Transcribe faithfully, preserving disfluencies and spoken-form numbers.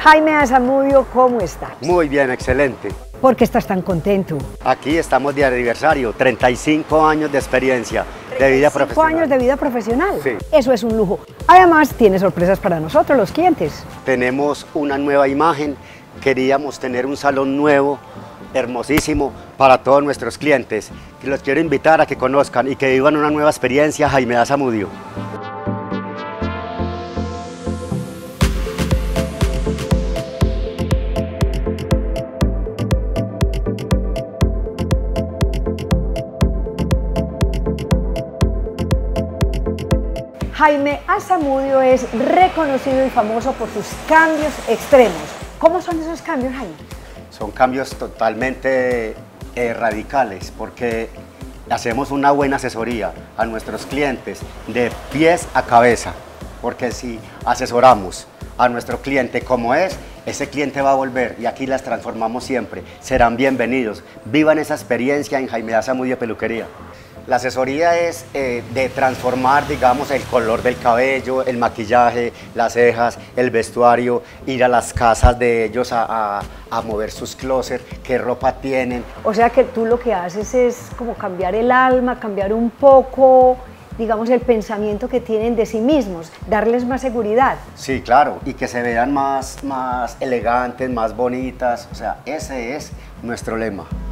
Jaime Azamudio, ¿cómo estás? Muy bien, excelente. ¿Por qué estás tan contento? Aquí estamos de aniversario, treinta y cinco años de experiencia de vida profesional. ¿treinta y cinco años de vida profesional? Sí. Eso es un lujo. Además, tiene sorpresas para nosotros, los clientes. Tenemos una nueva imagen, queríamos tener un salón nuevo, hermosísimo, para todos nuestros clientes. Y los quiero invitar a que conozcan y que vivan una nueva experiencia Jaime Azamudio. Jaime Azamudio es reconocido y famoso por sus cambios extremos. ¿Cómo son esos cambios, Jaime? Son cambios totalmente eh, radicales, porque hacemos una buena asesoría a nuestros clientes de pies a cabeza, porque si asesoramos a nuestro cliente como es, ese cliente va a volver y aquí las transformamos siempre. Serán bienvenidos. Vivan esa experiencia en Jaime Azamudio Peluquería. La asesoría es eh, de transformar, digamos, el color del cabello, el maquillaje, las cejas, el vestuario, ir a las casas de ellos a, a, a mover sus closets, qué ropa tienen. O sea que tú lo que haces es como cambiar el alma, cambiar un poco, digamos, el pensamiento que tienen de sí mismos, darles más seguridad. Sí, claro, y que se vean más, más elegantes, más bonitas, o sea, ese es nuestro lema.